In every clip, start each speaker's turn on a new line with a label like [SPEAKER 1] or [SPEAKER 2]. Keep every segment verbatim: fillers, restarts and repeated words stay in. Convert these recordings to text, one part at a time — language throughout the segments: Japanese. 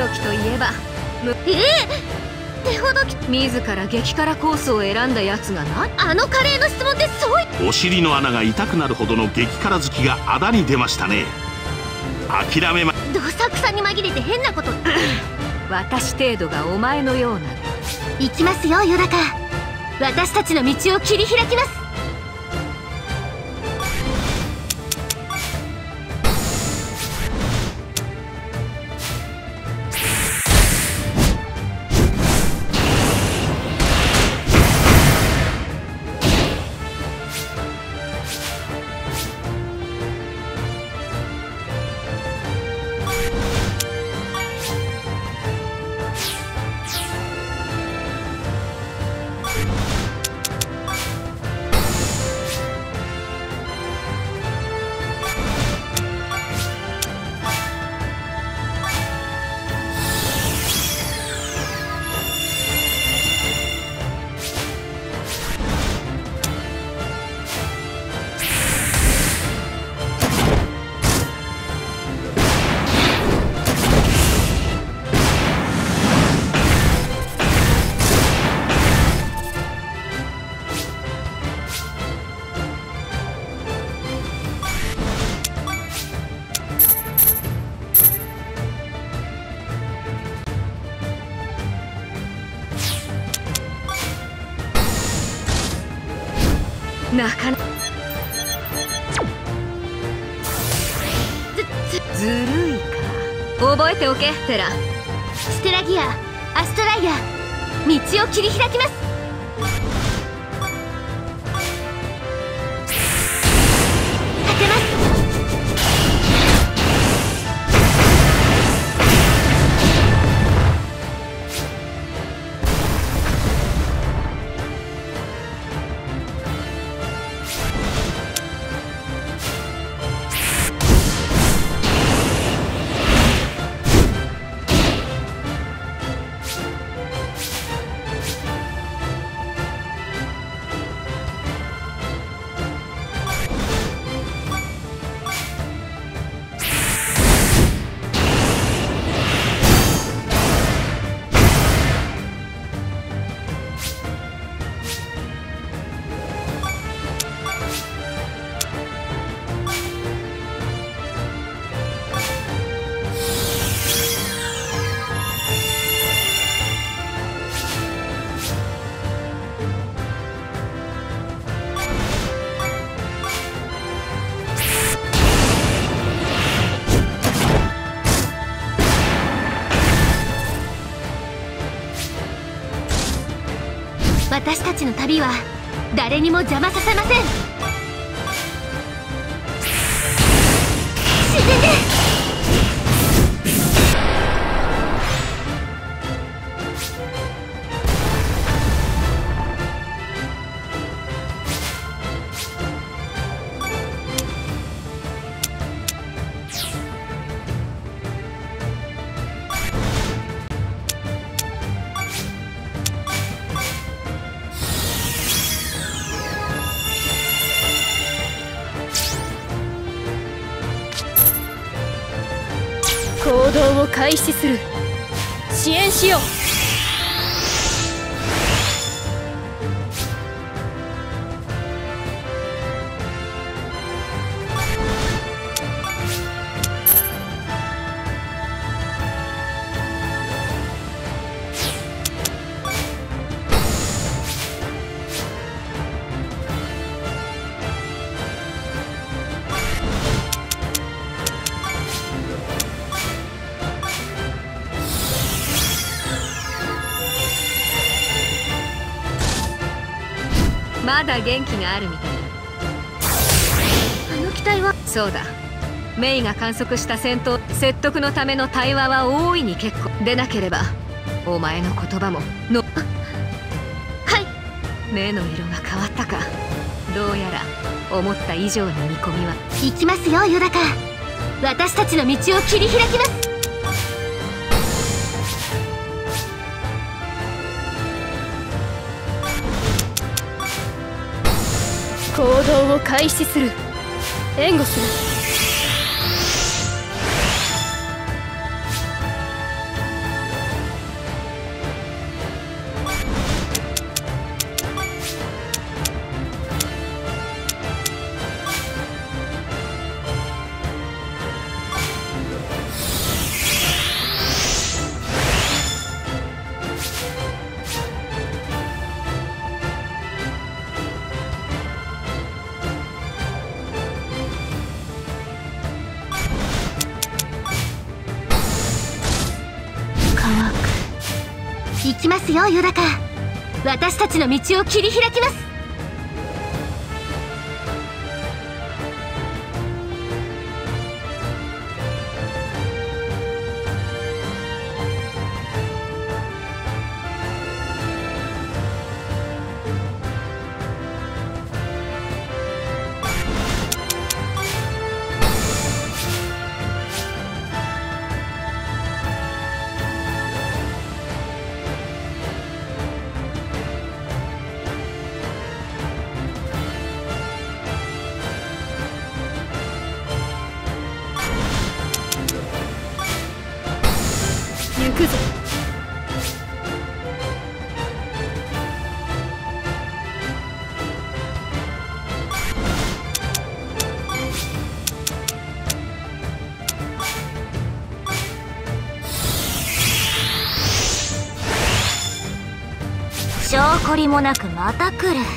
[SPEAKER 1] きといえばむ
[SPEAKER 2] ええ手ほどき。
[SPEAKER 1] 自ら激辛コースを選んだやつがな。
[SPEAKER 2] あのカレーの質問ってそうい。
[SPEAKER 3] お尻の穴が痛くなるほどの激辛好きがあだに出ましたね。諦めま。
[SPEAKER 2] どさくさに紛れて変なこと
[SPEAKER 1] 私程度がお前のような。
[SPEAKER 2] 行きますよよだか。私たちの道を切り開きます。
[SPEAKER 1] なかなずずるいか。覚えておけテラ。
[SPEAKER 2] ステラギアアストライア道を切り開きます。立てます。私たちの旅は誰にも邪魔させません。自然で
[SPEAKER 4] 行動を開始する。支援しよう。
[SPEAKER 1] まだ元気があるみたいだ。
[SPEAKER 2] あの機体は。
[SPEAKER 1] そうだ、メイが観測した戦闘説得のための対話は大いに結構でなければお前の言葉もの。
[SPEAKER 2] はい。
[SPEAKER 1] 目の色が変わったか。どうやら思った以上に見込みは。
[SPEAKER 2] 行きますよヨダカ。私たちの道を切り開きます。
[SPEAKER 4] 行動を開始する。援護する。
[SPEAKER 2] 行きますよ、ヨダカ。私たちの道を切り開きます。
[SPEAKER 4] 行くぞ。
[SPEAKER 2] 証拠りもなくまた来る。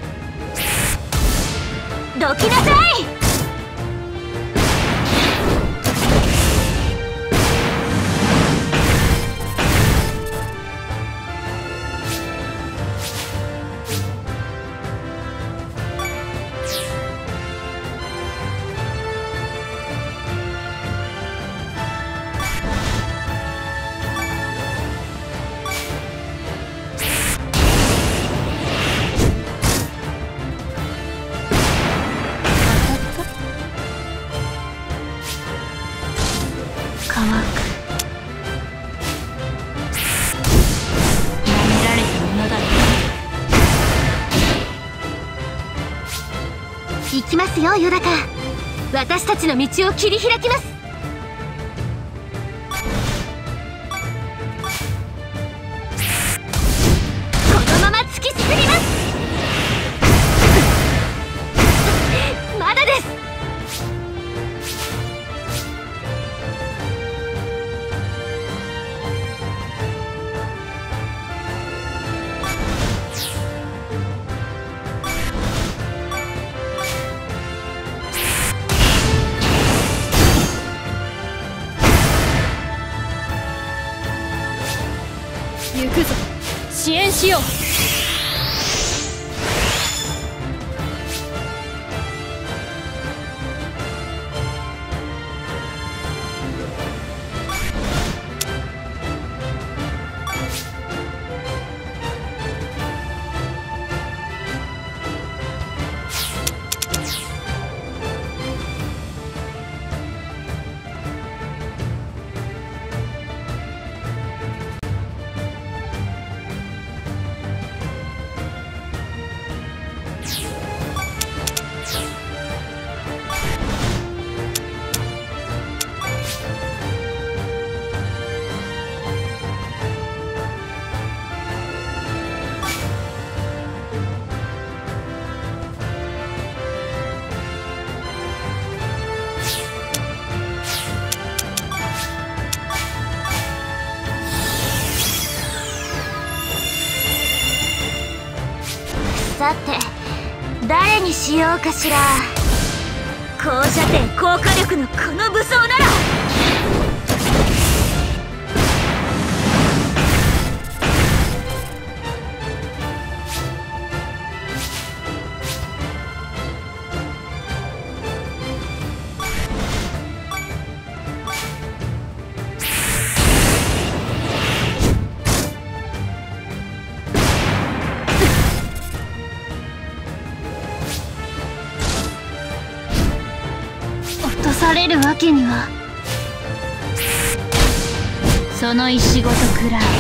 [SPEAKER 2] どきなさい。乾く。舐められたものだね。行きますよ、ヨダカ。私たちの道を切り開きます。このまま突き進みます。まだです。
[SPEAKER 4] 行くぞ。支援しよう。さて誰にしようかしら。高射程高火力のこの武装なら。落とされるわけには。その石ごと食らう。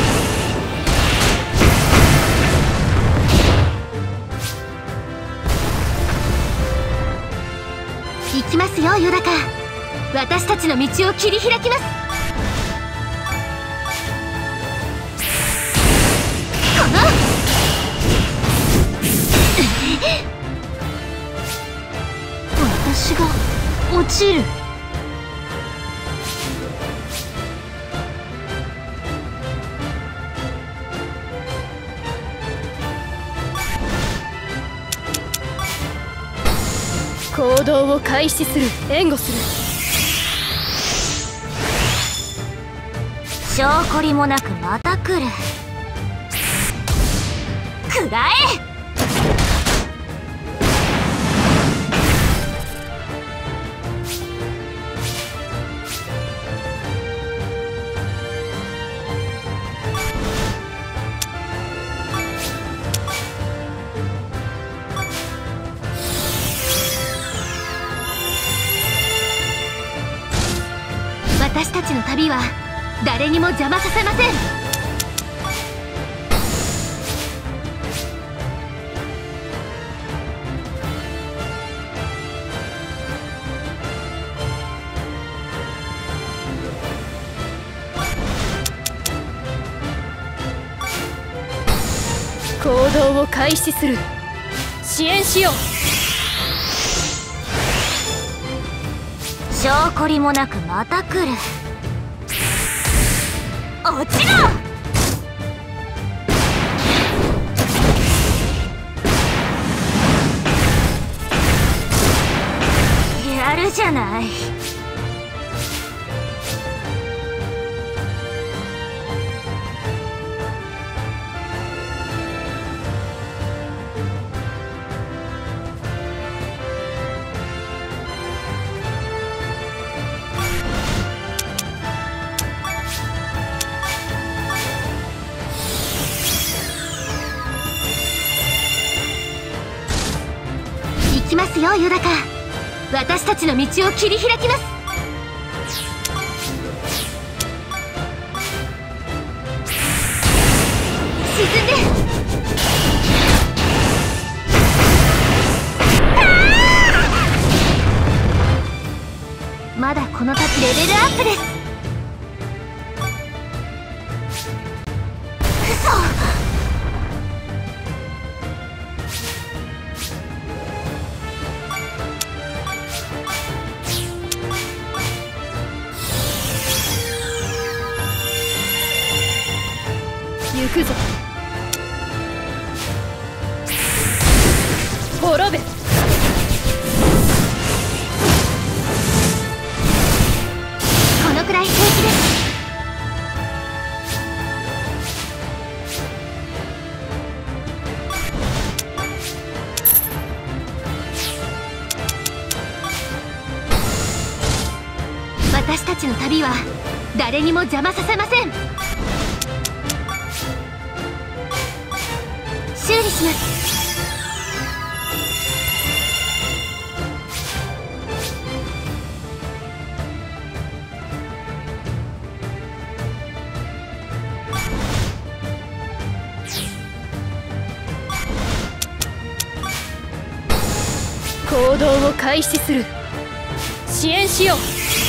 [SPEAKER 4] 行きますよ、ヨダカ。私たちの道を切り開きます。この私が落ちる。 行動を開始する。援護する。
[SPEAKER 2] 証拠りもなくまた来る。
[SPEAKER 4] 食らえ。
[SPEAKER 2] 私たちの旅は誰にも邪魔させません。
[SPEAKER 5] 行動を開始する。支援しよう。
[SPEAKER 4] 証拠りもなくまた来る。落ちろ。やるじゃない。
[SPEAKER 2] 行きますよ、ユダカ。私たちの道を切り開きます。沈んで。まだこの先レベルアップです。嘘。
[SPEAKER 5] 行くぞ。滅べ。
[SPEAKER 2] このくらい平気です。私たちの旅は誰にも邪魔させません。修理します。
[SPEAKER 5] 行動を開始する。支援しよう。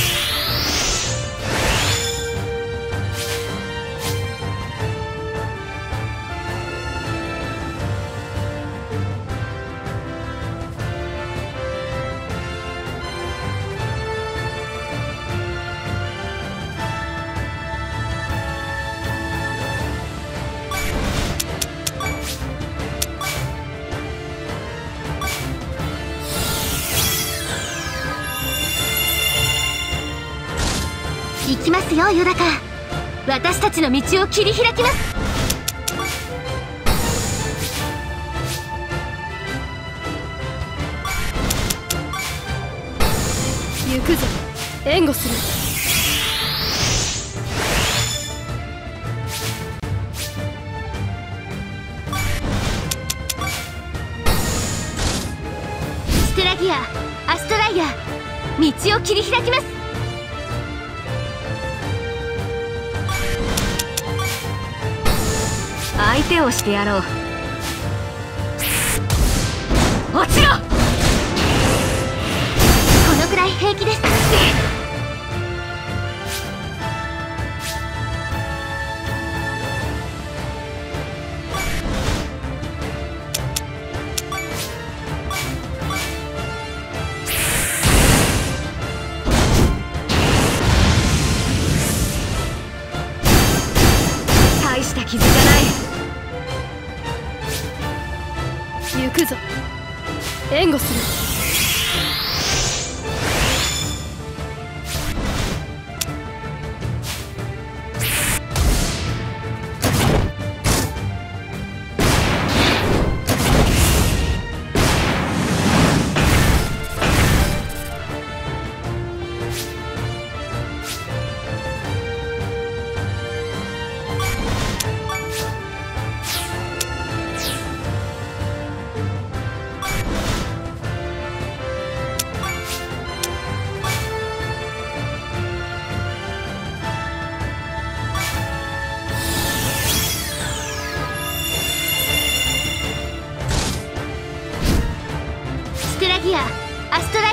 [SPEAKER 2] 行きますよ、ユダカ。私たちの道を切り開きます。
[SPEAKER 5] 行くぞ。援護する。
[SPEAKER 2] ステラギア、アストライア、道を切り開きます。
[SPEAKER 1] 相手をしてやろう。
[SPEAKER 2] 落ちろ。このくらい平気です。
[SPEAKER 1] 大した傷じゃない。
[SPEAKER 5] 行くぞ。援護する。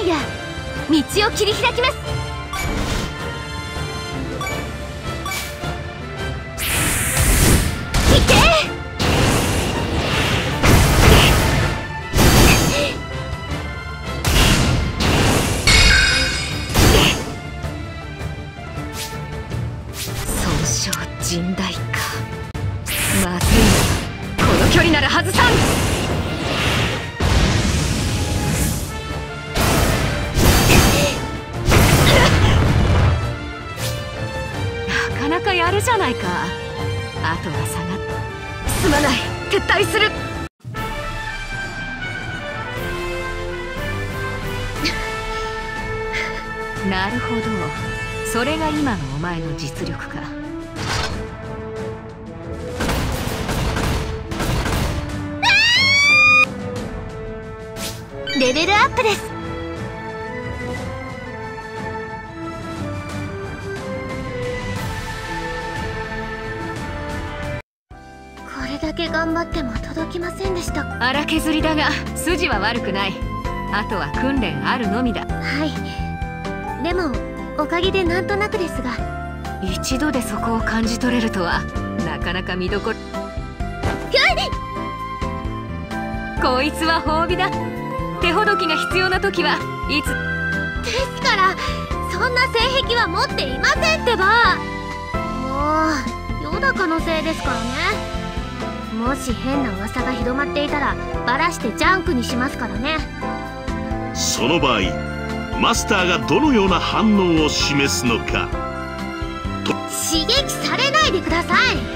[SPEAKER 2] ヤ道を切り開きます。いけ！
[SPEAKER 1] 損傷甚大か。まずいな、この距離なら外さん。なかなかやるじゃないか。あとは下がっすまない、撤退する。なるほど、それが今のお前の実力か。
[SPEAKER 2] レベルアップです。これだけ頑張っても届きませんでした。
[SPEAKER 1] 荒削りだが筋は悪くない。あとは訓練あるのみだ。
[SPEAKER 2] はい、でもおかげでなんとなくですが。
[SPEAKER 1] 一度でそこを感じ取れるとはなかなか見どころ。こいつは褒美だ。手ほどきが必要な時はいつ
[SPEAKER 2] ですから、そんな性癖は持っていませんってば。もうヨダカのせいですからね。もし変な噂が広まっていたらバラしてジャンクにしますからね。
[SPEAKER 3] その場合マスターがどのような反応を示すのか。
[SPEAKER 2] 刺激されないでください。も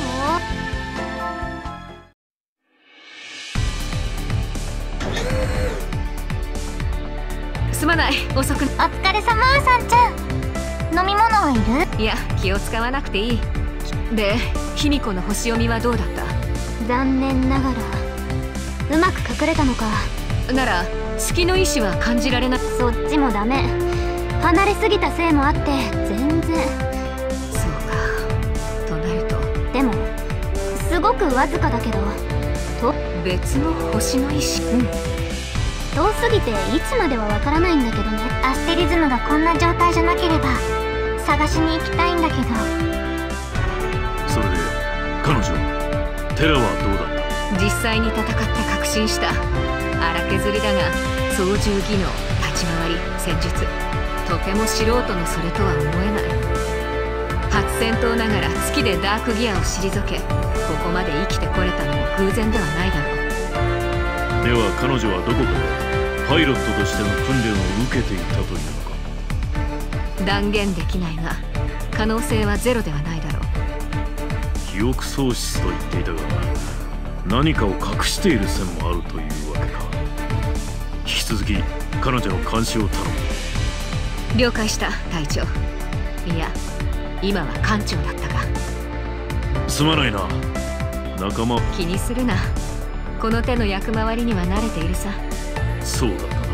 [SPEAKER 1] うすまない、遅く。
[SPEAKER 4] お疲れ様、さんちゃん。飲み物はいる？
[SPEAKER 1] いや、気を使わなくていい。で、卑弥呼の星読みはどうだった？
[SPEAKER 2] 残念ながらうまく隠れたのか。
[SPEAKER 1] なら月の意志は感じられない。
[SPEAKER 2] そっちもダメ。離れすぎたせいもあって全然。
[SPEAKER 1] そうか、となると。
[SPEAKER 2] でもすごくわずかだけど。と
[SPEAKER 1] 別の星の意志。
[SPEAKER 2] うん、遠すぎていつまではわからないんだけどね。
[SPEAKER 4] アステリズムがこんな状態じゃなければ探しに行きたいんだけど。
[SPEAKER 6] それで彼女テラはどうだった？
[SPEAKER 1] 実際に戦って確信した。荒削りだが操縦技能、立ち回り、戦術、とても素人のそれとは思えない。初戦闘ながら月でダークギアを退け、ここまで生きてこれたのも偶然ではないだろう。
[SPEAKER 6] では彼女はどこかでパイロットとしての訓練を受けていたというのか？
[SPEAKER 1] 断言できないが可能性はゼロではないだろう。
[SPEAKER 6] 記憶喪失と言っていたが何かを隠している線もあるというわけか。引き続き彼女の監視を頼む。
[SPEAKER 1] 了解した、隊長。いや、今は艦長だったか。
[SPEAKER 6] すまないな、仲間。
[SPEAKER 1] 気にするな、この手の役回りには慣れているさ。
[SPEAKER 6] そうだったな。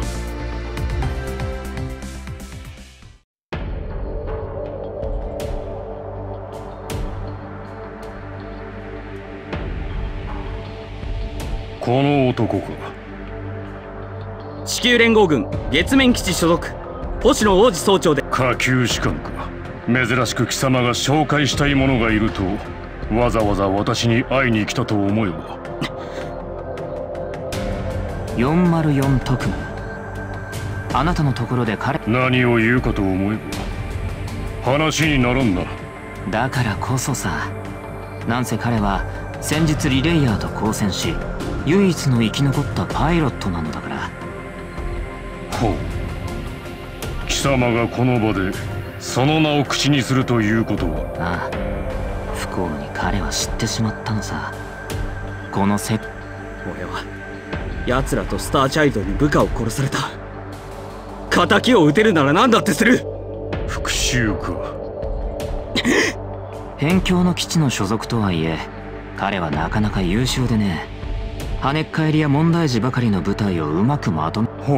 [SPEAKER 7] この男か。
[SPEAKER 8] 地球連合軍月面基地所属星野王子総長で。
[SPEAKER 7] 下級士官か。珍しく貴様が紹介したい者がいるとわざわざ私に会いに来たと思えば。
[SPEAKER 9] よんまるよん特務、あなたのところで彼。
[SPEAKER 7] 何を言うかと思えば話にならんな。
[SPEAKER 9] だからこそさ。なんせ彼は先日リレイヤーと交戦し唯一の生き残ったパイロットなのだから。
[SPEAKER 7] ほう、貴様がこの場でその名を口にするということは。
[SPEAKER 9] ああ、不幸に彼は知ってしまったのさ。このせ
[SPEAKER 8] 俺は奴らとスターチャイルドに部下を殺された。仇を討てるなら何だってする。
[SPEAKER 7] 復讐か。
[SPEAKER 9] 辺境の基地の所属とはいえ彼はなかなか優秀でね。跳ねっ返りや問題児ばかりの部隊をうまくまとめ。
[SPEAKER 7] ほ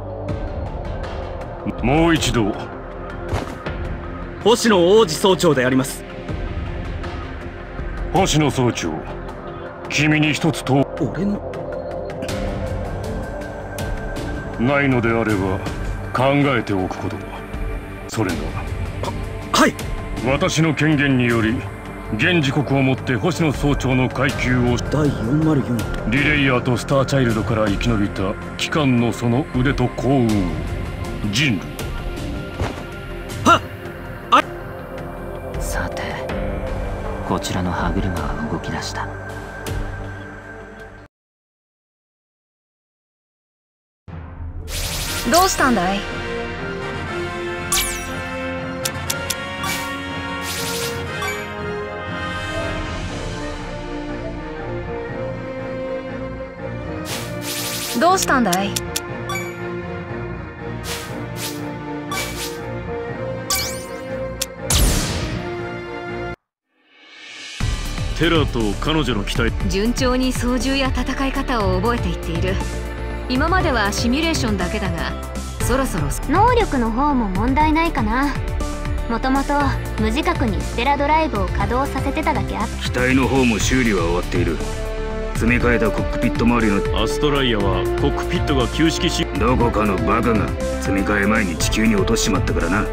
[SPEAKER 7] う、もう一度。
[SPEAKER 8] 星野王子総長であります。
[SPEAKER 7] 星野総長、君に一つと。
[SPEAKER 8] 俺の
[SPEAKER 7] ないのであれば考えておくことだ。それが
[SPEAKER 8] はい。
[SPEAKER 7] 私の権限により現時刻をもって星野総長の階級を
[SPEAKER 8] だいよんまるよん
[SPEAKER 7] リレイヤーとスターチャイルドから生き延びた機関のその腕と幸運を人類。
[SPEAKER 8] はっ。あ
[SPEAKER 9] さてこちらの歯車が動き出した。
[SPEAKER 5] どうしたんだい？どうしたんだい？
[SPEAKER 6] テラと彼女の期待。
[SPEAKER 1] 順調に操縦や戦い方を覚えていっている。今まではシミュレーションだけだが、そろそろ
[SPEAKER 2] 能力の方も問題ないかな。もともと無自覚にステラドライブを稼働させてただけあって。
[SPEAKER 10] 機体の方も修理は終わっている。積み替えたコックピット周りの
[SPEAKER 6] アストライアはコックピットが旧式し、
[SPEAKER 10] どこかのバカが積み替え前に地球に落としちまったからな。
[SPEAKER 2] う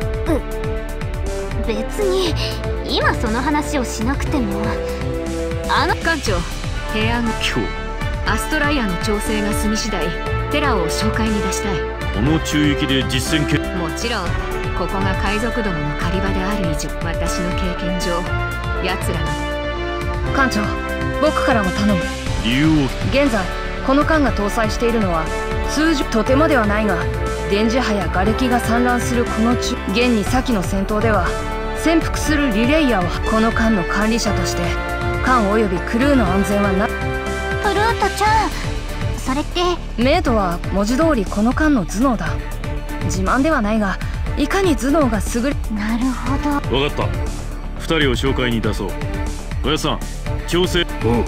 [SPEAKER 2] 別に今その話をしなくても。あの
[SPEAKER 1] 艦長、部屋の
[SPEAKER 6] 今日
[SPEAKER 1] アストライアの調整が済み次第テラを紹介に出したい。
[SPEAKER 6] この中域で実戦け
[SPEAKER 1] もちろんここが海賊どもの狩り場である以上、私の経験上奴らの
[SPEAKER 5] 艦長、僕からも頼む。
[SPEAKER 6] 理由を。
[SPEAKER 5] 現在この艦が搭載しているのは通常とてもではないが、電磁波や瓦礫が散乱するこの中、現に先の戦闘では潜伏するリレイヤーはこの艦の管理者として艦およびクルーの安全はな。
[SPEAKER 2] フルートちゃん、それって
[SPEAKER 5] メイトは文字通りこの艦の頭脳だ。自慢ではないが、いかに頭脳が優れ。
[SPEAKER 2] なるほど。
[SPEAKER 6] 分かった。ふたりを紹介に出そう。おやさん、調整。
[SPEAKER 10] おう。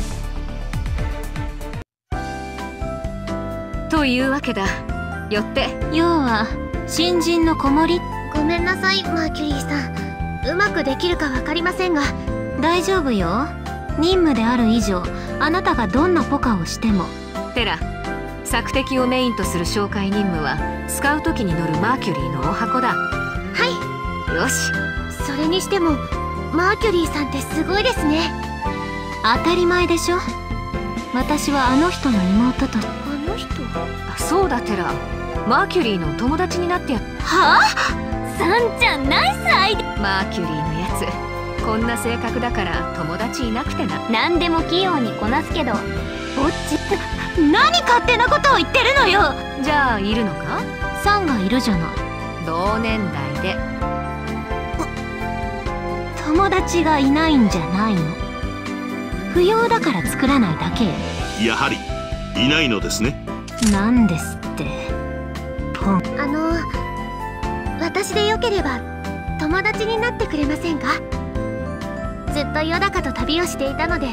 [SPEAKER 1] というわけだ。よって
[SPEAKER 2] 要は新人の子守。ごめんなさいマーキュリーさん、うまくできるか分かりませんが大丈夫よ。任務である以上、あなたがどんなポカをしても。
[SPEAKER 1] テラ、索敵をメインとする紹介任務はスカウト機に乗るマーキュリーのお箱だ。
[SPEAKER 2] はい。
[SPEAKER 1] よし。
[SPEAKER 2] それにしてもマーキュリーさんってすごいですね。当たり前でしょ。私はあの人の妹と。あの人？
[SPEAKER 1] そうだテラ、マーキュリーの友達になってやっ。
[SPEAKER 2] はあ？サンちゃんナイスアイデア。
[SPEAKER 1] マーキュリーのやつこんな性格だから友達いなくてな。
[SPEAKER 2] 何でも器用にこなすけど、ぼっちって何勝手なことを言ってるのよ。
[SPEAKER 1] じゃあいるのか？
[SPEAKER 2] サンがいるじゃない。
[SPEAKER 1] 同年代で
[SPEAKER 2] 友達がいないんじゃないの？不要だから作らないだけ。
[SPEAKER 3] やはりいないのですね。
[SPEAKER 2] なんですってポン。あの私でよければ友達になってくれませんか？ずっとヨダカと旅をしていたので。え？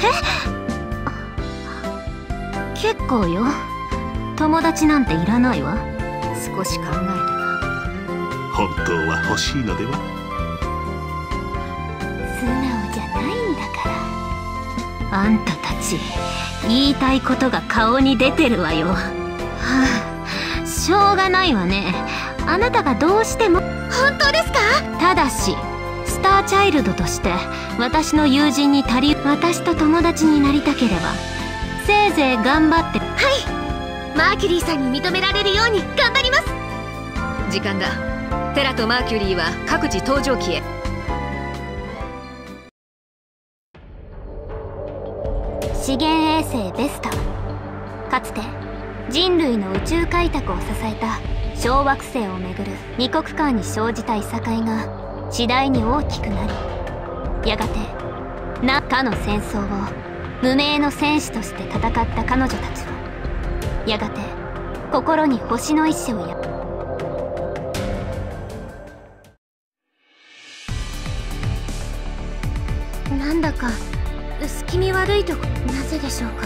[SPEAKER 2] 結構よ。友達なんていらないわ。
[SPEAKER 1] 少し考えたが
[SPEAKER 3] 本当は欲しいのでは？
[SPEAKER 2] 素直じゃないんだから。あんたたち言いたいことが顔に出てるわよ。はあ、しょうがないわね。あなたがどうしても。本当ですか？ただしスターチャイルドとして私の友人に足り、私と友達になりたければせいぜい頑張って。はい、マーキュリーさんに認められるように頑張ります。
[SPEAKER 1] 時間だ。テラとマーキュリーは各自搭乗機へ。
[SPEAKER 2] 資源衛星ベスタ。かつて人類の宇宙開拓を支えた小惑星をめぐる二国間に生じたいさかいが次第に大きくなり、やがて何かの戦争を無名の戦士として戦った彼女たちはやがて心に星の意志をや。なんだか薄気味悪いとこ。なぜでしょうか？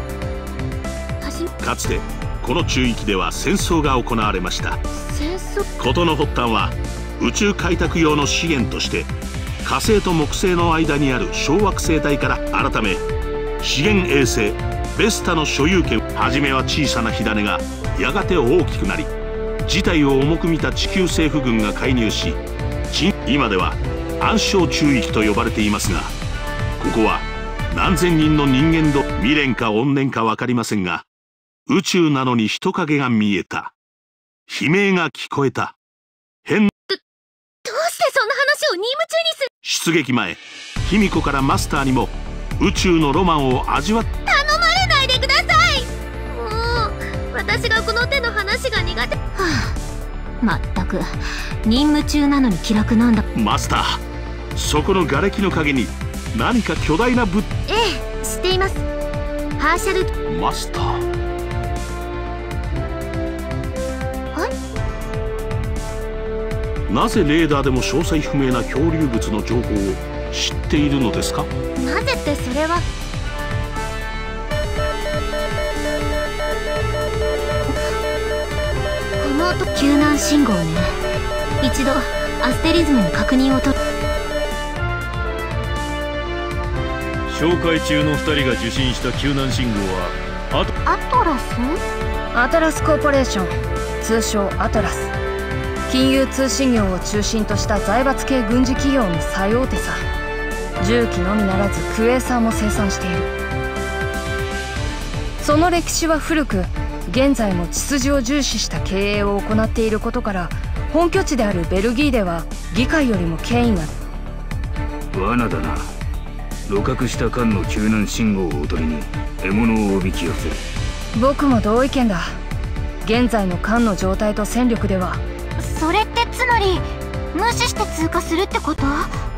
[SPEAKER 3] かつてこの中域では戦争が行われました。
[SPEAKER 2] 戦争？
[SPEAKER 3] 事の発端は宇宙開拓用の資源として火星と木星の間にある小惑星帯から改め資源衛星ベスタの所有権。初めは小さな火種がやがて大きくなり、 事態を重く見た地球政府軍が介入し、今では暗礁中域と呼ばれていますが、ここは何千人の人間と未練か怨念か分かりませんが、宇宙なのに人影が見えた、悲鳴が聞こえた、変。ど、
[SPEAKER 2] どうしてそんな話を任務中にする？
[SPEAKER 3] 出撃前、卑弥呼からマスターにも宇宙のロマンを味わっ。
[SPEAKER 2] 頼まれないでください。もう私がこの手の話が苦手。は
[SPEAKER 4] あ、まったく任務中なのに気楽なんだ。
[SPEAKER 3] マスター、そこの瓦礫の陰に何か巨大な物。
[SPEAKER 2] ええ、知っています。ハーシャル。
[SPEAKER 3] マスター。なぜレーダーでも詳細不明な漂流物の情報を知っているのですか？
[SPEAKER 2] なぜってそれは。この音、
[SPEAKER 4] 救難信号ね。一度アステリズムに確認を取る。
[SPEAKER 6] 紹介中のふたりが受信した救難信号はアト
[SPEAKER 2] アトラス
[SPEAKER 5] アトラスコーポレーション、通称アトラス。金融通信業を中心とした財閥系軍事企業の最大手さ。銃器のみならずクエーサーも生産している。その歴史は古く、現在も血筋を重視した経営を行っていることから、本拠地であるベルギーでは議会よりも権威が。
[SPEAKER 10] 罠だな。鹵獲した艦の救難信号をおとりに獲物をおびき寄せる。
[SPEAKER 5] 僕も同意見だ。現在の艦の状態と戦力では。
[SPEAKER 4] それってつまり無視して通過するってこと？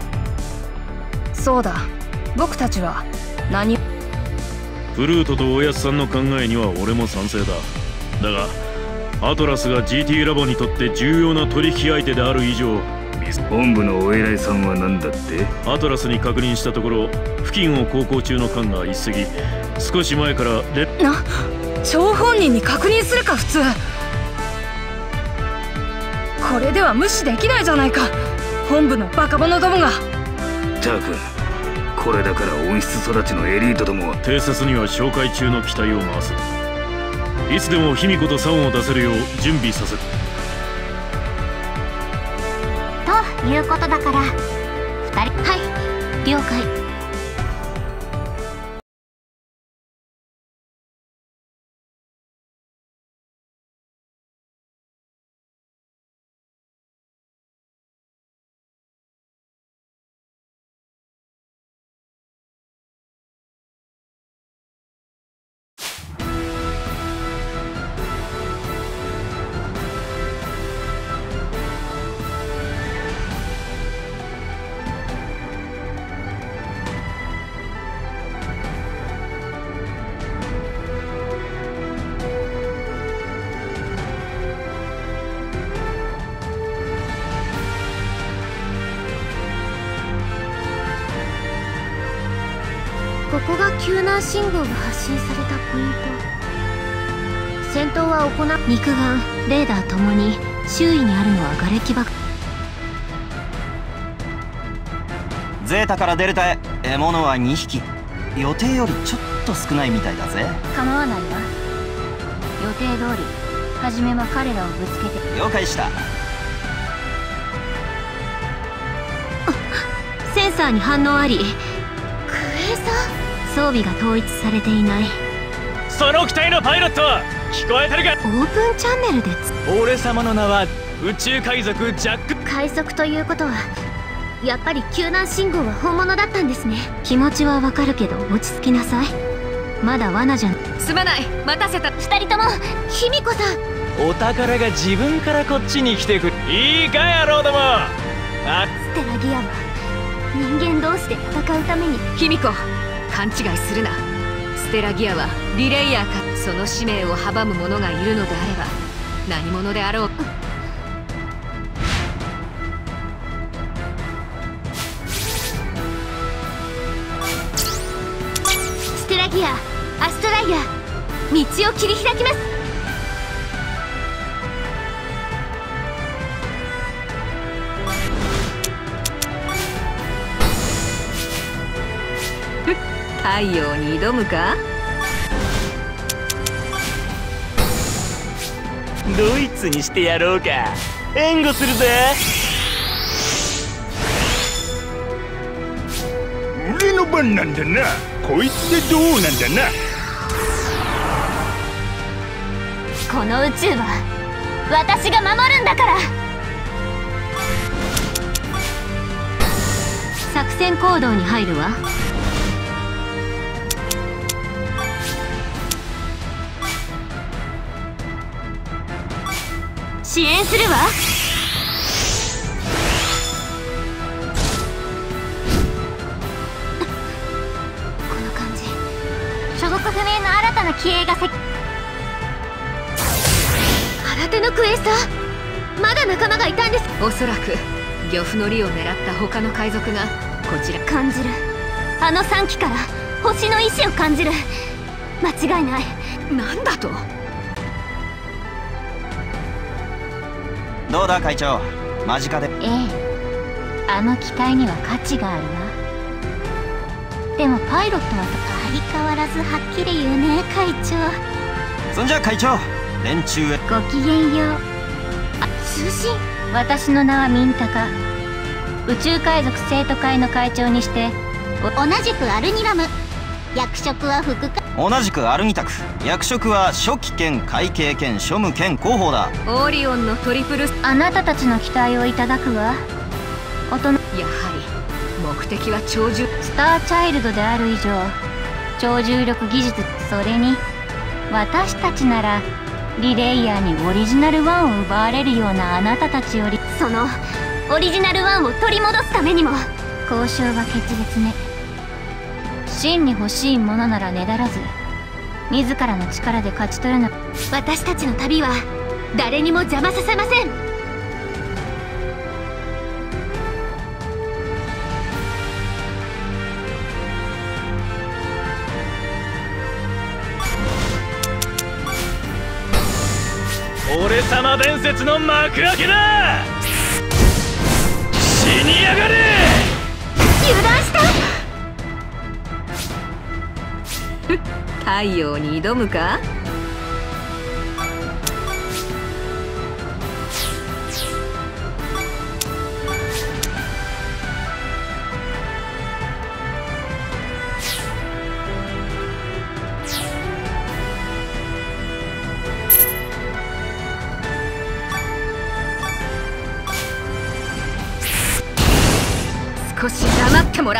[SPEAKER 5] そうだ。僕たちは何。
[SPEAKER 6] プルートとおやすさんの考えには俺も賛成だ。だがアトラスが ジーティー ラボにとって重要な取引相手である以上、
[SPEAKER 10] 本部のお偉いさんは何だって？
[SPEAKER 6] アトラスに確認したところ、付近を航行中の艦が一隻、少し前からレ
[SPEAKER 5] な、張本人に確認するか普通。これでは無視できないじゃないか、本部のバカ者どもが。
[SPEAKER 10] たく、これだから温室育ちのエリートどもは。
[SPEAKER 6] 偵察には紹介中の機体を回す。いつでも卑弥呼とサンを出せるよう準備させる。
[SPEAKER 4] ということだからふたり。
[SPEAKER 2] はい、了解。ここが救難信号が発信されたポイント。戦闘は行う。
[SPEAKER 4] 肉眼、レーダーともに周囲にあるのは瓦礫ばか。
[SPEAKER 11] ゼータからデルタへ獲物はにひき。予定よりちょっと少ないみたいだぜ。
[SPEAKER 4] 構わないわ。予定通り初めは彼らをぶつけて。
[SPEAKER 11] 了解した。
[SPEAKER 4] センサーに反応あり。
[SPEAKER 2] クエーサー？
[SPEAKER 4] 装備が統一されていない。
[SPEAKER 12] その機体のパイロット聞こえてるか？
[SPEAKER 4] オープンチャンネルでつ。
[SPEAKER 12] 俺様の名は宇宙海賊ジャック。
[SPEAKER 2] 海賊ということはやっぱり救難信号は本物だったんですね。
[SPEAKER 4] 気持ちはわかるけど落ち着きなさい。まだ罠じゃん。
[SPEAKER 1] すまない、待たせた。
[SPEAKER 2] 二人とも卑弥呼さ
[SPEAKER 12] ん、お宝が自分からこっちに来てくる。いいか野郎ども。あ
[SPEAKER 2] ステラギアは人間同士で戦うために。
[SPEAKER 1] 卑弥呼、勘違いするな。ステラギアはリレイヤーか。その使命を阻む者がいるのであれば何者であろう。
[SPEAKER 2] ステラギア、アストライア、道を切り開きます。
[SPEAKER 1] 太陽に挑むか。
[SPEAKER 12] ドイツにしてやろうか。援護するぜ。
[SPEAKER 13] 俺の番なんだな。こいつでどうなんだな。
[SPEAKER 4] この宇宙は私が守るんだから。
[SPEAKER 2] 作戦行動に入るわ。支援するわ。
[SPEAKER 4] この感じ、所属不明の新たな気鋭がせ
[SPEAKER 2] 新手のクエスター、まだ仲間がいたんです。
[SPEAKER 1] おそらく漁夫の利を狙った他の海賊がこちら。
[SPEAKER 4] 感じる。あのさん機から星の意志を感じる。間違いない。
[SPEAKER 1] なんだと。
[SPEAKER 11] どうだ会長、間近で。
[SPEAKER 4] ええ、あの機体には価値があるわ。でもパイロットは相変わらずはっきり言うね会長。
[SPEAKER 11] そんじゃ会長、連中へ。
[SPEAKER 4] ごきげんよう。あ、通信。私の名はミンタカ。宇宙海賊生徒会の会長にして。
[SPEAKER 2] 同じくアルニラム。役職は副官。
[SPEAKER 11] 同じくアルニタク。役職は書記兼会計兼庶務兼広報だ。
[SPEAKER 1] オリオンのトリプル。
[SPEAKER 4] あなたたちの期待をいただくわ。おとの
[SPEAKER 1] やはり目的は超重
[SPEAKER 4] スターチャイルドである以上、超重力技術、それに私たちならリレイヤーにオリジナルワンを奪われるようなあなたたちより、
[SPEAKER 2] そのオリジナルワンを取り戻すためにも。
[SPEAKER 4] 交渉は決裂ね。真に欲しいものならねだらず自らの力で勝ち取るの。
[SPEAKER 2] 私たちの旅は誰にも邪魔させません。
[SPEAKER 12] 俺様伝説の幕開けだ。死にやがれ。
[SPEAKER 2] 油断した。
[SPEAKER 1] 太陽に挑むか。少し黙ってもらう。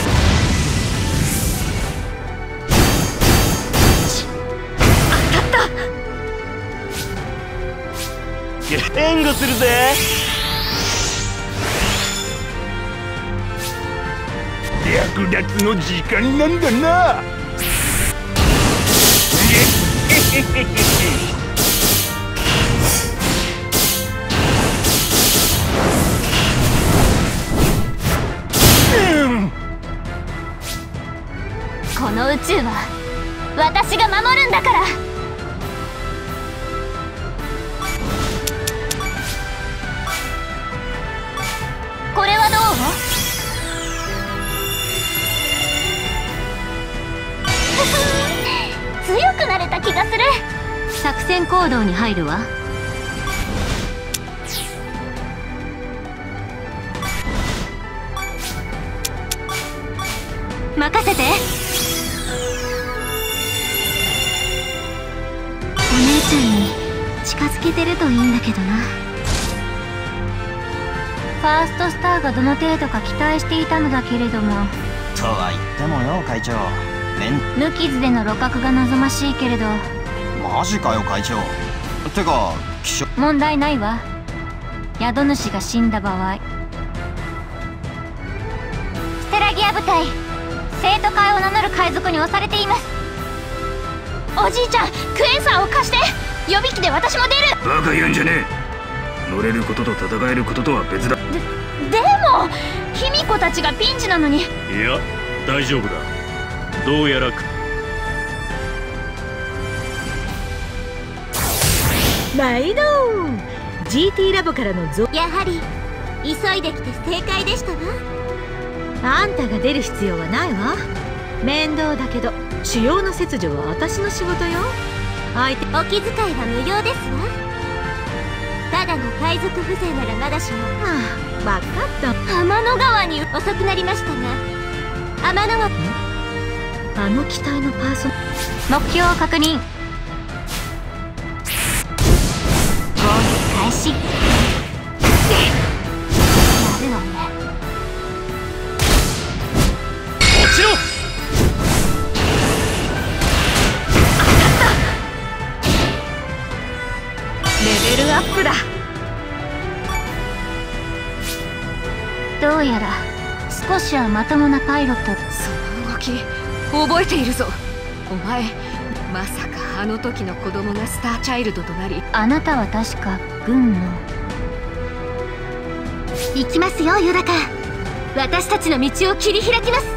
[SPEAKER 12] 援護するぜ。
[SPEAKER 13] 略奪の時間なんだな。
[SPEAKER 4] この宇宙は私が守るんだから。これはどう？強くなれた気がする。
[SPEAKER 2] 作戦行動に入るわ。任せて。お姉ちゃんに近づけてるといいんだけどな。
[SPEAKER 4] ファーストスターがどの程度か期待していたのだけれども。
[SPEAKER 11] とは言ってもよ会長、
[SPEAKER 4] 無傷での鹵獲が望ましいけれど。
[SPEAKER 11] マジかよ会長。てか気象
[SPEAKER 4] 問題ないわ。宿主が死んだ場合。ステラギア部隊、生徒会を名乗る海賊に押されています。おじいちゃん、クエンサーを貸して。予備機で私も出る。
[SPEAKER 10] バカ言うんじゃねえ。乗れることと戦えることとは別だ。
[SPEAKER 4] ででも卑弥呼たちがピンチなのに。
[SPEAKER 6] いや大丈夫だ。どうやら
[SPEAKER 14] 毎度 ジーティー ラボからのぞ。
[SPEAKER 2] やはり急いできて正解でしたわ。
[SPEAKER 14] あんたが出る必要はないわ。面倒だけど主要の切除は私の仕事よ。
[SPEAKER 2] 相手お気遣いは無用ですわ。 ただの海賊風情ならまだしも。
[SPEAKER 14] ああ、分かった。
[SPEAKER 2] 天の川に遅くなりましたが、天の川
[SPEAKER 14] あの機体のパーソ
[SPEAKER 4] 目標確認。攻撃開始。やるわね。
[SPEAKER 12] 落ちろ。
[SPEAKER 1] レベルアップだ。
[SPEAKER 4] どうやら少しはまともなパイロット。
[SPEAKER 1] その動き覚えているぞ。お前まさかあの時の子供がスターチャイルドとなり。
[SPEAKER 4] あなたは確か軍の。
[SPEAKER 2] 行きますよヨダカ。私たちの道を切り開きます。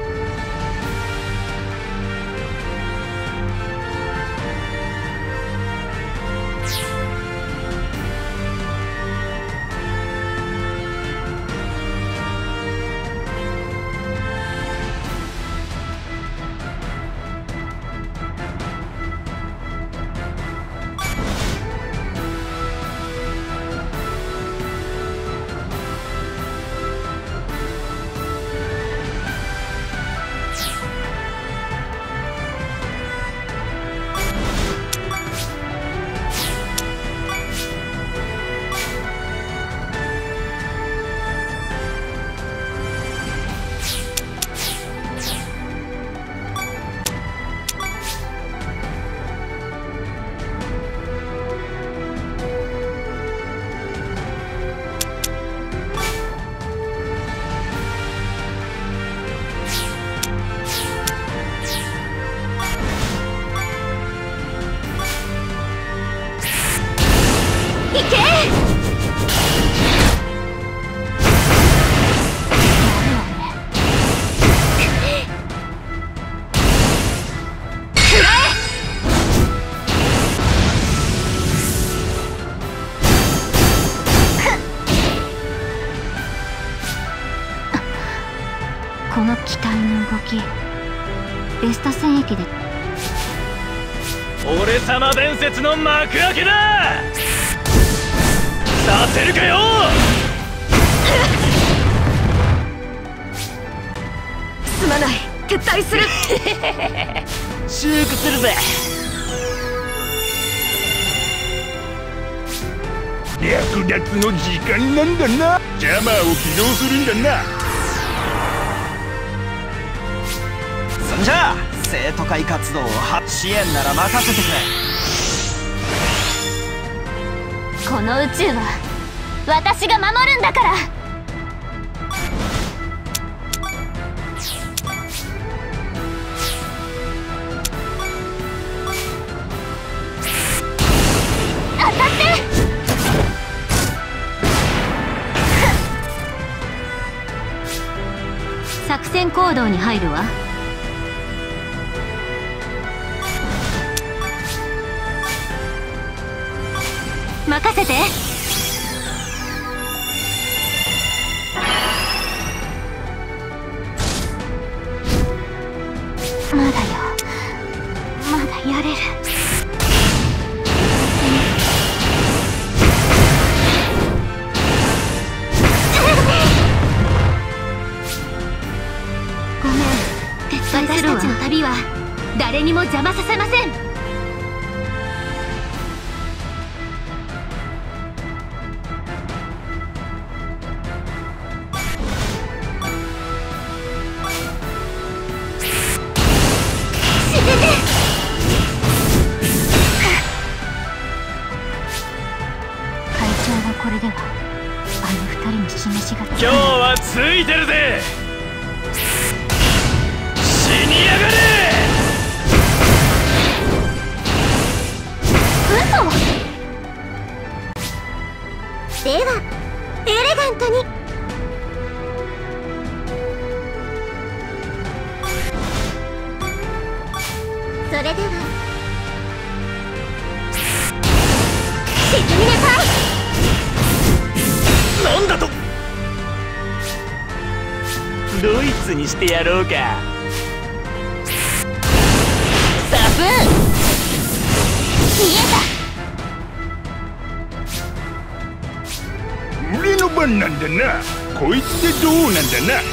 [SPEAKER 4] この機体の動き、ベスト戦役で。
[SPEAKER 12] 俺様伝説の幕開けだ。させるかよ。
[SPEAKER 1] すまない、撤退する。
[SPEAKER 12] 修復するぜ。
[SPEAKER 13] 略奪の時間なんだな。ジャマーを起動するんだな。
[SPEAKER 11] そんじゃあ生徒会活動を支援なら任せてく
[SPEAKER 2] れ。この宇宙は私が守るんだから。当たって。
[SPEAKER 4] 作戦行動に入るわ。
[SPEAKER 2] 任せて。
[SPEAKER 4] まだよ、まだやれる。
[SPEAKER 2] ごめん、撤退するわ。私たちの旅は誰にも邪魔させません。
[SPEAKER 4] これではあの二人に示しがつかない。
[SPEAKER 12] 今日はついてるぜ。死にやがれ。
[SPEAKER 2] 嘘。ではエレガントに。それでは沈みなさい。
[SPEAKER 12] なんだと。ドイツにしてやろうか。
[SPEAKER 2] サプーン見えた。
[SPEAKER 13] 番なんだな。こいつでどうなんだな。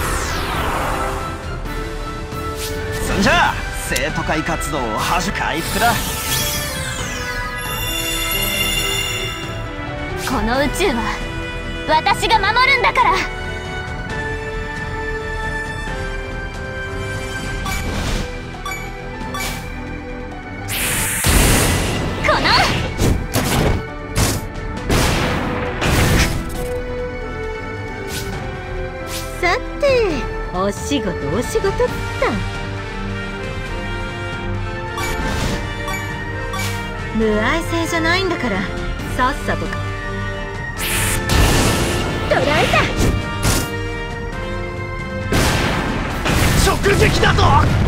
[SPEAKER 11] そんじゃあ生徒会活動を始め回復だ。
[SPEAKER 2] この宇宙は私が守るんだから。この
[SPEAKER 14] さてお仕事お仕事った無愛性じゃないんだからさっさとか捕らえた。
[SPEAKER 8] 直撃だぞ。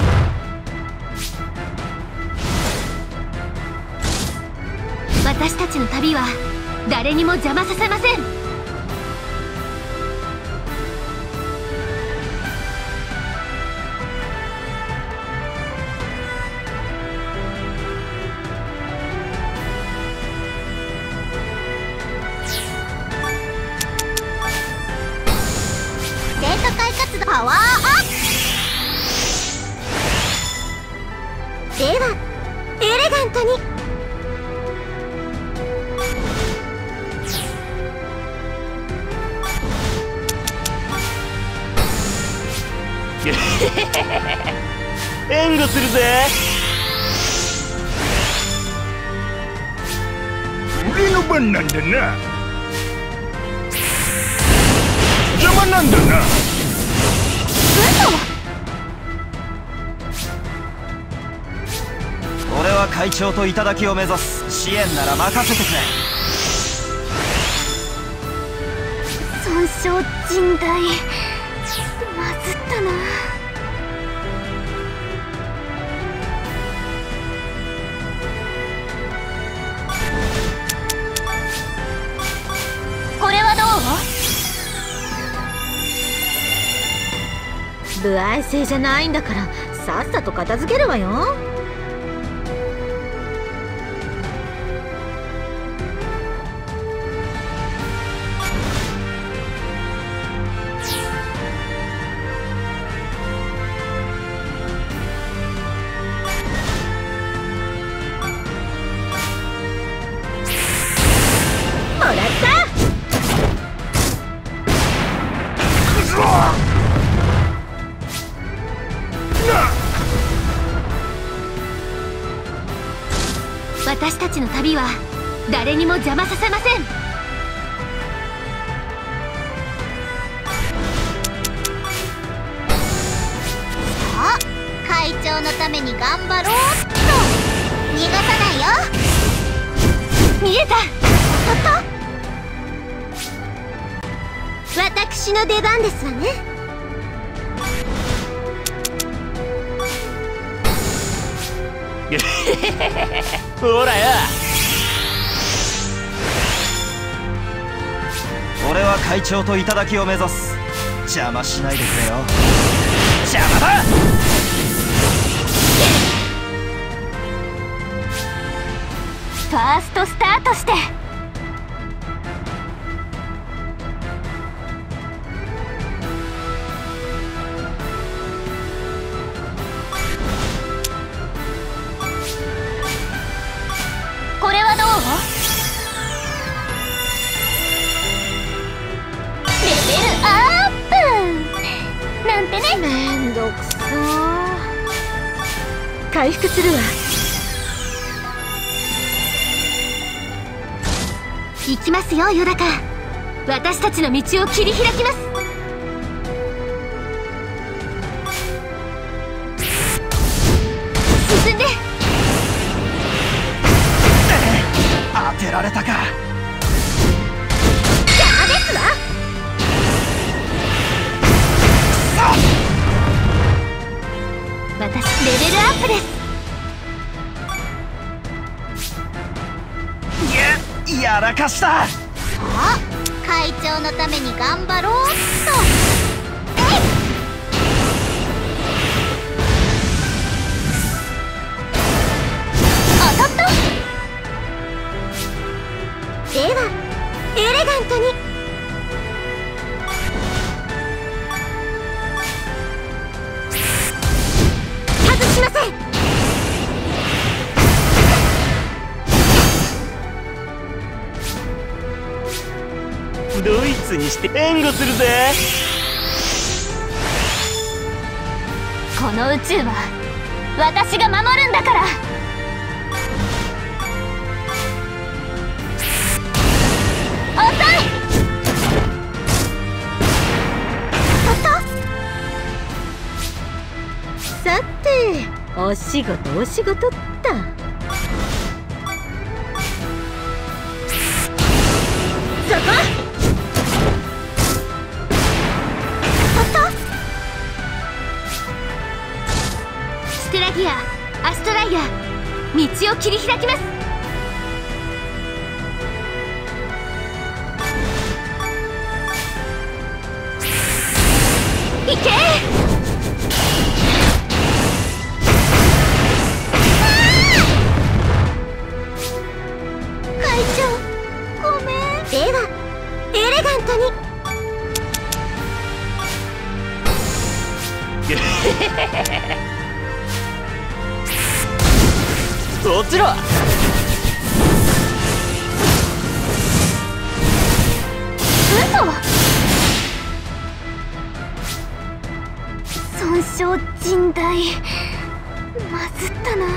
[SPEAKER 2] 私たちの旅は誰にも邪魔させません。 生徒会活動パワーアップではエレガントに。
[SPEAKER 8] 援護するぜ。
[SPEAKER 13] 俺の番なんだな。邪魔なんだな。
[SPEAKER 11] 俺は会長と頂を目指す。支援なら任せてくれ。
[SPEAKER 2] 損傷甚大。まずったな。これはどう？
[SPEAKER 14] 無愛性じゃないんだからさっさと片付けるわよ。もらった。
[SPEAKER 2] 私たちの旅は誰にも邪魔させません。
[SPEAKER 15] さあ会長のために頑張ろうっと。逃がさないよ。
[SPEAKER 2] 見えた。
[SPEAKER 15] おっと私の出番ですわね。
[SPEAKER 8] ほらよ。
[SPEAKER 11] 俺は会長と頂を目指す。邪魔しないでくれよ。邪魔だ。
[SPEAKER 2] ファーストスタートして。これはどう？レベルアップなんてね。
[SPEAKER 14] めんどくさー。回復するわ。
[SPEAKER 2] 行きますよヨダカ。私たちの道を切り開きます。進んで。
[SPEAKER 11] 当てられたか。
[SPEAKER 2] 邪魔ですわ。私レベルアップです。
[SPEAKER 11] やらかした。
[SPEAKER 15] さあ会長のために頑張ろうっと。
[SPEAKER 2] 当たった。
[SPEAKER 15] ではエレガントに。
[SPEAKER 8] スにして援護するぜ。
[SPEAKER 4] この宇宙は私が守るんだから。遅い。
[SPEAKER 14] さてお仕事お仕事った。そこ
[SPEAKER 2] ステラギア、アストライア、道を切り開きます。いけ
[SPEAKER 15] 会長ごめん。ではエレガントに。
[SPEAKER 8] そちら
[SPEAKER 4] 嘘。損傷甚大。まずったな。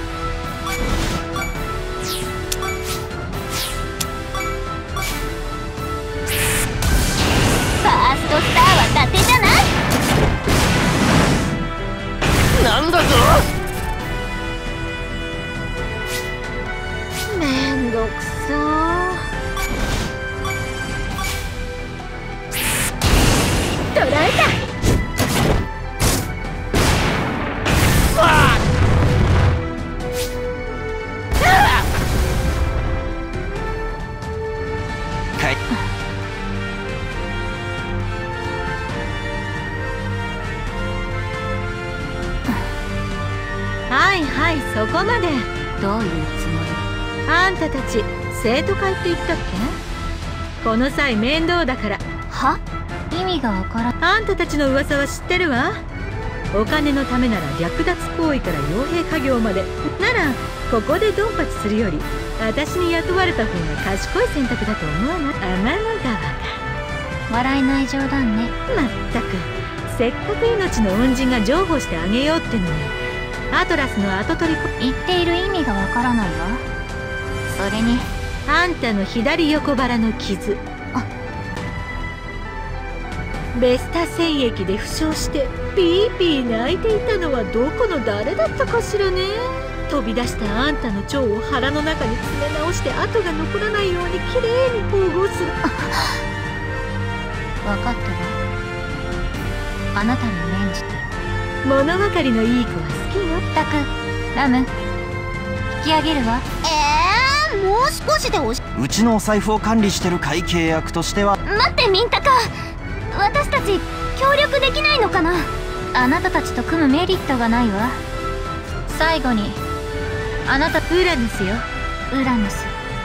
[SPEAKER 4] ファーストスターは伊達じゃない。
[SPEAKER 8] なんだぞ。
[SPEAKER 14] めんどくさー。捕らえた。はいはい、そこまで。
[SPEAKER 4] どういうつもり？
[SPEAKER 14] あんたたち生徒会って言ったっけ？この際面倒だから。
[SPEAKER 4] は？意味がわからん。
[SPEAKER 14] あんたたちの噂は知ってるわ。お金のためなら略奪行為から傭兵家業までならここでドンパチするより私に雇われた方が賢い選択だと思わない？天の川か。
[SPEAKER 4] 笑えない冗談ね。
[SPEAKER 14] まったくせっかく命の恩人が譲歩してあげようってのにアトラスの跡取り子。
[SPEAKER 4] 言っている意味がわからないわ。それに
[SPEAKER 14] あんたの左横腹の傷、ベスタ精液で負傷してピーピー泣いていたのはどこの誰だったかしらね。飛び出したあんたの腸を腹の中に詰め直して跡が残らないようにきれいに縫合する。
[SPEAKER 4] 分かったわ。あなたに免じて。
[SPEAKER 14] 物分かりのいい子は好きよ。
[SPEAKER 4] たくラム引き上げるわ。
[SPEAKER 15] えー、もう少しでおし
[SPEAKER 11] うちのお財布を管理してる会計役としては。
[SPEAKER 4] 待ってミンタカ、私たち協力できないのかな。あなたたちと組むメリットがないわ。最後にあなた。
[SPEAKER 14] ウラヌスよ。
[SPEAKER 4] ウラヌス。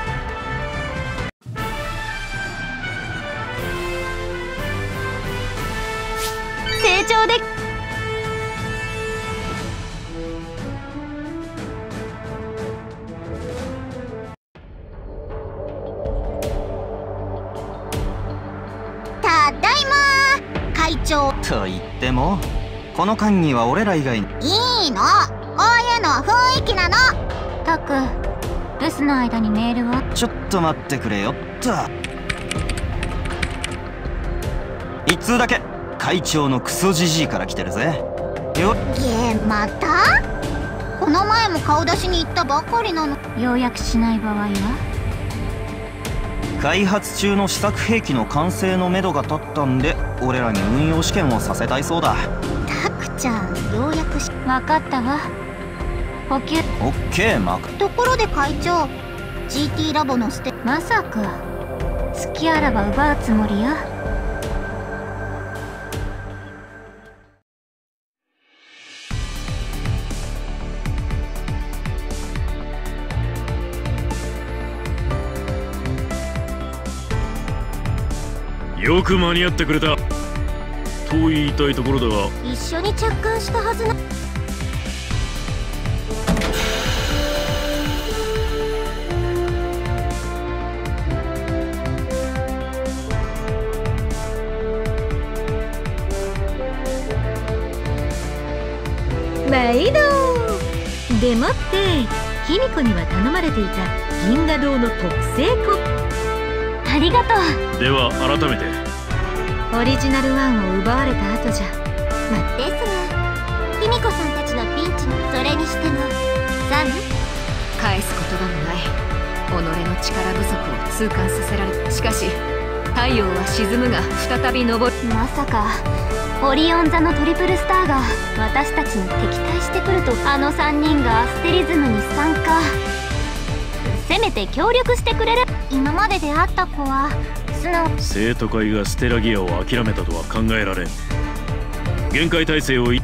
[SPEAKER 4] 成長で
[SPEAKER 15] ただいま会長。
[SPEAKER 11] と言ってもこの間には俺ら以外に。
[SPEAKER 15] いいの、こういうのは雰囲気なの。
[SPEAKER 4] タク、留守の間にメールは？
[SPEAKER 11] ちょっと待ってくれよっと。一通だけ会長のクソじじいから来てるぜ。よっ。
[SPEAKER 15] ゲーまた？この前も顔出しに行ったばかりなの。
[SPEAKER 4] 要約しない場合は？
[SPEAKER 11] 開発中の試作兵器の完成のめどが立ったんで俺らに運用試験をさせたいそうだ。
[SPEAKER 15] タクちゃん要約し。
[SPEAKER 4] 分かったわ。補給。
[SPEAKER 11] オッケーマク。
[SPEAKER 15] ところで会長、 ジーティー ラボのステ。
[SPEAKER 4] まさか隙あらば奪うつもりや。
[SPEAKER 6] よく間に合ってくれたと言いたいところだが、
[SPEAKER 2] 一緒に着艦したはずな。
[SPEAKER 14] でもって卑弥呼には頼まれていた銀河堂の特製コップ。
[SPEAKER 4] ありがとう。
[SPEAKER 6] では改めて
[SPEAKER 14] オリジナルワンを奪われた後じゃ。
[SPEAKER 15] まですが卑弥呼さんたちのピンチにそれにしてもサム
[SPEAKER 1] 返す言葉もない。己の力不足を痛感させられた。しかし太陽は沈むが再び昇る。
[SPEAKER 4] まさかオリオン座のトリプルスターが私たちに敵対してくると。あのさんにんがアステリズムに参加。せめて協力してくれる。
[SPEAKER 15] 今まで出会った子は素直。
[SPEAKER 6] 生徒会がステラギアを諦めたとは考えられん。限界体制をい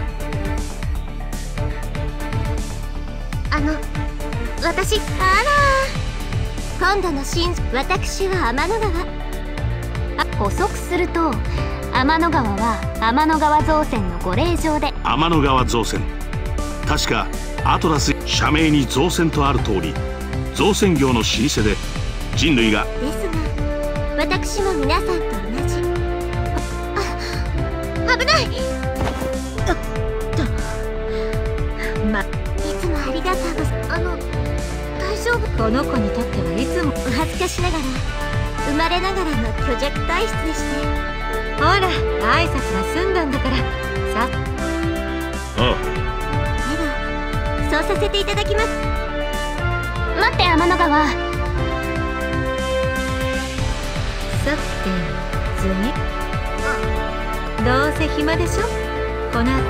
[SPEAKER 15] あの私あら今度の新私は天の川。
[SPEAKER 4] 補足すると天の川は天の川造船のご令嬢で。
[SPEAKER 3] 天の川造船、確かアトラス社名に造船とある通り造船業の老舗で人類が。
[SPEAKER 15] ですが私も皆さんと同じ。あ危ない。
[SPEAKER 14] ととまい
[SPEAKER 15] つもありがとうございます。あの大丈夫。
[SPEAKER 14] この子にとってはいつも
[SPEAKER 15] お恥ずかしながら生まれながらの虚弱体質でして。
[SPEAKER 14] ほら挨拶が済んだんだからさ。
[SPEAKER 6] ああ。
[SPEAKER 15] ではそうさせていただきます。
[SPEAKER 4] 待って天の川。
[SPEAKER 14] さて次。どうせ暇でしょこの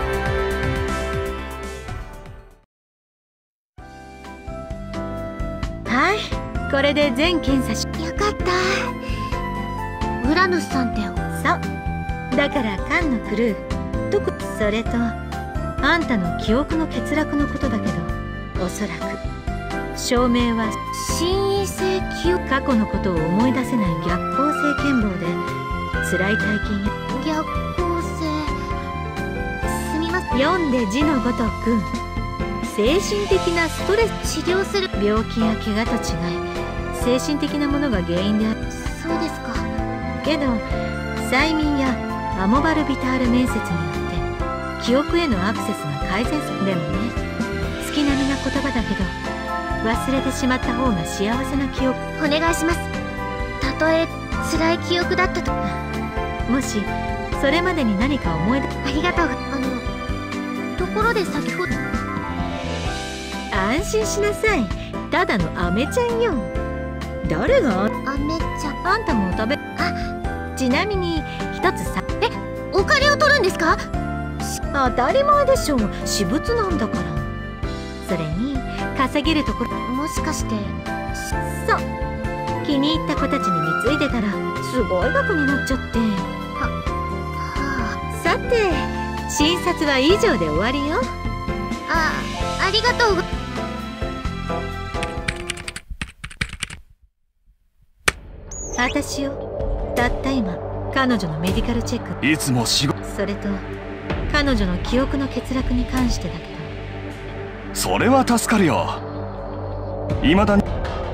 [SPEAKER 14] はいこれで全検査し。
[SPEAKER 15] よかった。ウラヌスさんって
[SPEAKER 14] そうだからカンのクルーどこ。それとあんたの記憶の欠落のことだけどおそらく証明は
[SPEAKER 15] 新異性記憶。
[SPEAKER 14] 過去のことを思い出せない逆行性健忘で辛い体験や
[SPEAKER 15] 逆行性すみません。
[SPEAKER 14] 読んで字のごとく精神的なストレス。
[SPEAKER 15] 治療する
[SPEAKER 14] 病気や怪我と違い精神的なものが原因である。
[SPEAKER 15] そうですか。
[SPEAKER 14] けど催眠やアモバルビタール面接によって記憶へのアクセスが改善する。でもね月並みな言葉だけど忘れてしまった方が幸せな記憶。
[SPEAKER 15] お願いします。たとえ辛い記憶だったと。
[SPEAKER 14] もしそれまでに何か思い出。
[SPEAKER 15] ありがとう。あのところで先ほど。
[SPEAKER 14] 安心しなさい。ただのアメちゃんよ。誰が
[SPEAKER 15] アメちゃん。
[SPEAKER 14] あんたも食べ。
[SPEAKER 15] あ
[SPEAKER 14] ちなみに一つさ。
[SPEAKER 15] えお金を取るんですか。
[SPEAKER 14] 当たり前でしょう。私物なんだから。それに稼げるところ。
[SPEAKER 15] もしかして。
[SPEAKER 14] そう気に入った子たちに貢いでたらすごい額になっちゃって。
[SPEAKER 15] はは
[SPEAKER 14] あさて診察は以上で終わりよ。
[SPEAKER 15] あありがとうご。
[SPEAKER 14] 私よたった今彼女のメディカルチェック。
[SPEAKER 16] いつも仕事。
[SPEAKER 14] それと彼女の記憶の欠落に関してだけど。
[SPEAKER 16] それは助かるよ。いまだに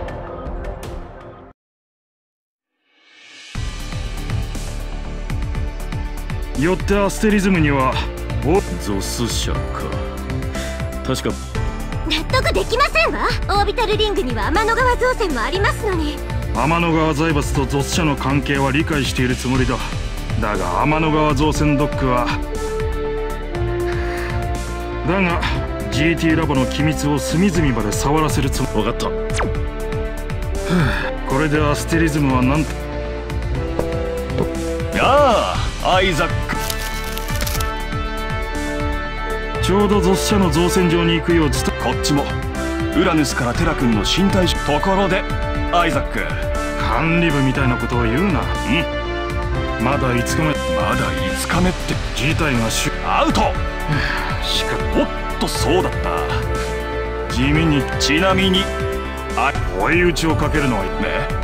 [SPEAKER 7] よってアステリズムにはお
[SPEAKER 6] ゾス社か。確か
[SPEAKER 15] 納得できませんわ。オービタルリングには天の川造船もありますのに。
[SPEAKER 7] 天の川財閥とゾス社の関係は理解しているつもりだ。だが天の川造船ドックはだが ジーティー ラボの機密を隅々まで触らせるつもり。
[SPEAKER 6] 分かった。
[SPEAKER 7] これでアステリズムはなんと。
[SPEAKER 16] やあアイザック。
[SPEAKER 7] ちょうどゾス社の造船場に行くよう伝え。
[SPEAKER 16] こっちもウラヌスからテラ君の身体。ところでアイザック
[SPEAKER 7] 管理部みたいなことを言うな。うんまだいつかめ。
[SPEAKER 16] まだいつかめって
[SPEAKER 7] 事態がし
[SPEAKER 16] アウト。
[SPEAKER 7] しか
[SPEAKER 16] おっとそうだった。
[SPEAKER 7] 地味に。
[SPEAKER 16] ちなみに
[SPEAKER 7] あ追い打ちをかけるのは
[SPEAKER 16] ね。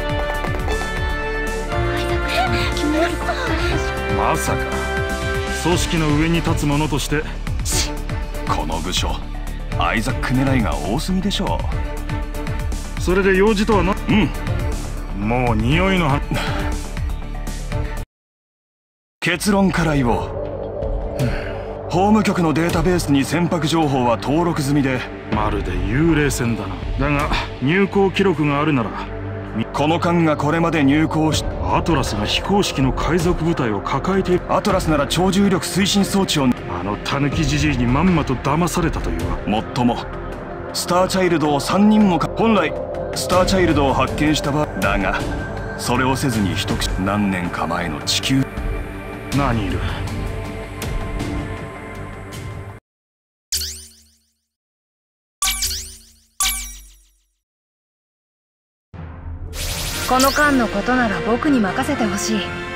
[SPEAKER 7] まさか組織の上に立つ者として。
[SPEAKER 16] この部署アイザック狙いが多すぎでしょ
[SPEAKER 7] う。それで用事とはな。
[SPEAKER 16] うん
[SPEAKER 7] もう匂いのは
[SPEAKER 16] 結論から言おう。 法務局のデータベースに船舶情報は登録済みで、
[SPEAKER 6] まるで幽霊船だな。だが入港記録があるなら、
[SPEAKER 16] この艦がこれまで入港し、
[SPEAKER 6] アトラスが非公式の海賊部隊を抱えている。
[SPEAKER 16] アトラスなら超重力推進装置を、
[SPEAKER 6] あのタヌキじじいにまんまと騙されたというわ。
[SPEAKER 16] もっともスターチャイルドをさんにんもか。本来スターチャイルドを発見した場合だが、それをせずに一口。何年か前の地球。
[SPEAKER 6] 何いる。
[SPEAKER 5] この間のことなら僕に任せてほしい。